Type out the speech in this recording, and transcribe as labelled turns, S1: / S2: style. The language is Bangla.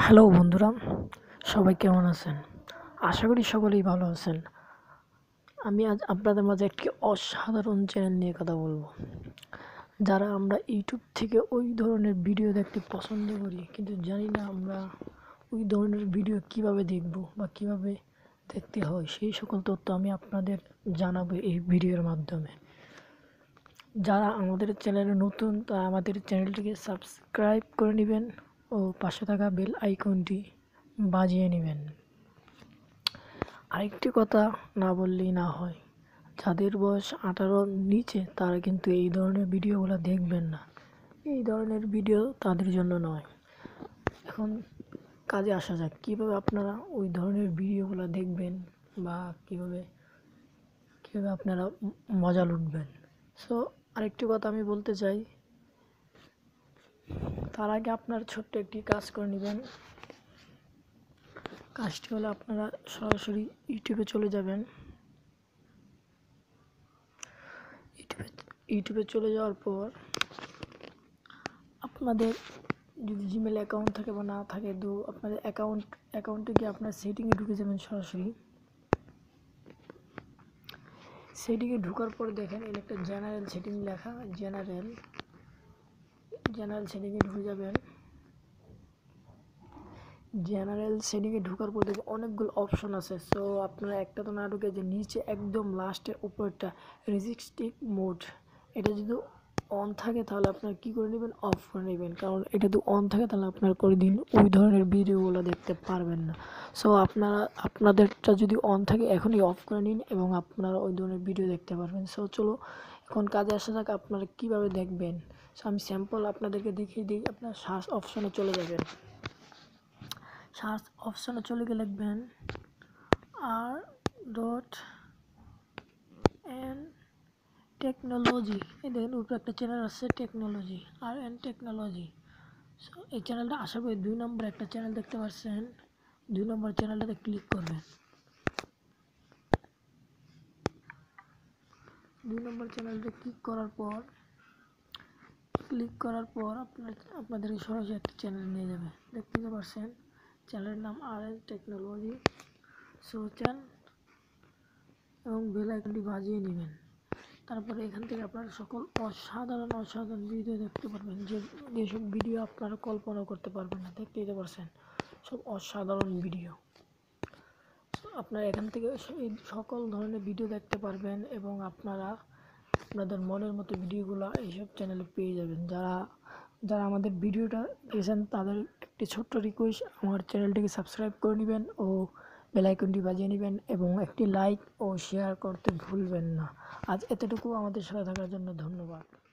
S1: হ্যালো বন্ধুরা, সবাই কেমন আছেন? আশা করি সকলেই ভালো আছেন। আমি আজ আপনাদের মাঝে একটি অসাধারণ চ্যানেল নিয়ে কথা বলবো। যারা আমরা ইউটিউব থেকে ওই ধরনের ভিডিও দেখতে পছন্দ করি, কিন্তু জানি না আমরা ওই ধরনের ভিডিও কিভাবে দেখব বা কিভাবে দেখতে হয়, সেই সকল তথ্য আমি আপনাদের জানাবো এই ভিডিওর মাধ্যমে। যারা আমাদের চ্যানেলে নতুন, তারা আমাদের চ্যানেলটিকে সাবস্ক্রাইব করে নেবেন ও পাশে থাকা বেল আইকনটি বাজিয়ে নেবেন। আরেকটি কথা না বললেই না হয়, যাদের বয়স 18-র নিচে তারা কিন্তু এই ধরনের ভিডিওগুলো দেখবেন না। এই ধরনের ভিডিও তাদের জন্য নয়। এখন কাজে আসা যাক, কীভাবে আপনারা ওই ধরনের ভিডিওগুলো দেখবেন বা কীভাবে আপনারা মজা লুটবেন। সো আরেকটি কথা আমি বলতে চাই, তার আগে আপনার ছোট্ট একটি কাজ করে নেবেন। কাজটি হলো, আপনারা সরাসরি ইউটিউবে চলে যাবেন। ইউটিউবে চলে যাওয়ার পর আপনাদের যদি জিমেল অ্যাকাউন্ট থাকে বা না থাকে, আপনাদের অ্যাকাউন্টে গিয়ে আপনার সেটিংয়ে ঢুকে যাবেন। সরাসরি সেটিংয়ে ঢোকার পর দেখেন এর একটা জেনারেল সেটিং লেখা, জেনারেল সেটিংয়ে ঢুকে যাবেন। জেনারেল সেটিংয়ে ঢোকার পর দেখবেন অনেকগুলো অপশন আছে। সো আপনারা একটা তো না ঢুকে, যে নিচে একদম লাস্টের উপরটা রেস্ট্রিক্টিভ মোড, এটা যদি অন থাকে তাহলে আপনারা কী করে নেবেন, অফ করে নেবেন। কারণ এটা যদি অন থাকে তাহলে আপনারা কোনোদিন ওই ধরনের ভিডিওগুলো দেখতে পারবেন না। সো আপনাদেরটা যদি অন থাকে এখনই অফ করে নিন এবং আপনারা ওই ধরনের ভিডিও দেখতে পারবেন। সো চলো এখন কাজে আসা যাক, আপনারা কীভাবে দেখবেন। সো আমি স্যাম্পল আপনাদেরকে দেখিয়ে দিই। আপনারা সার্চ অপশনে চলে যাবেন। সার্চ অপশনে চলে গেলে লিখবেন R.N টেকনোলজি। এই দেখেন উপরে একটা চ্যানেল আছে, টেকনোলজি, R.N টেকনোলজি। সো এই চ্যানেলটা আশা করি 2 নম্বর একটা চ্যানেল দেখতে পাচ্ছেন। 2 নম্বর চ্যানেলটাতে ক্লিক করবেন। 2 নম্বর চ্যানেলটা ক্লিক করার পর আপনাদের সরাসরি একটা চ্যানেল নিয়ে যাবে। দেখতে পাচ্ছেন চ্যানেলের নাম R.N টেকনোলজি। সো এবং বেল আইকনটি বাজিয়ে নেবেন। তারপরে এখান থেকে আপনারা সকল অসাধারণ ভিডিও দেখতে পারবেন, যেসব ভিডিও আপনারা কল্পনা করতে পারবেন না। দেখতেই পারছেন সব অসাধারণ ভিডিও। আপনারা এখান থেকে এই সকল ধরনের ভিডিও দেখতে পারবেন এবং আপনারা আপনাদের মনের মতো ভিডিওগুলো এইসব চ্যানেলে পেয়ে যাবেন। যারা আমাদের ভিডিওটা দেখেছেন তাদের একটি ছোট্ট রিকোয়েস্ট, আমার চ্যানেলটিকে সাবস্ক্রাইব করে নেবেন ও বেল আইকনটি বাজিয়ে নেবেন এবং একটি লাইক ও শেয়ার করতে ভুলবেন না। আজ এতটুকু, আমাদের সাথে থাকার জন্য ধন্যবাদ।